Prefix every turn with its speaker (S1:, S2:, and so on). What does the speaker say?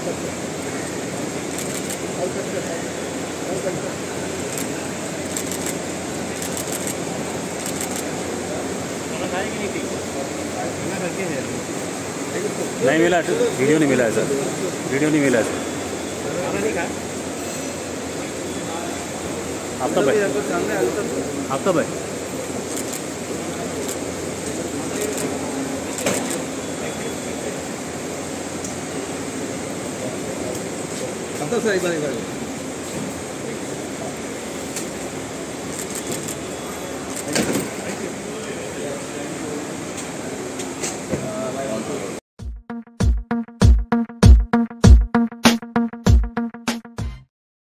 S1: नहीं मिला, वीडियो नहीं मिला है सर, वीडियो नहीं मिला है सर। आफ्ताब भाई, आफ्ताब भाई,
S2: आफ्ताब सर एक बार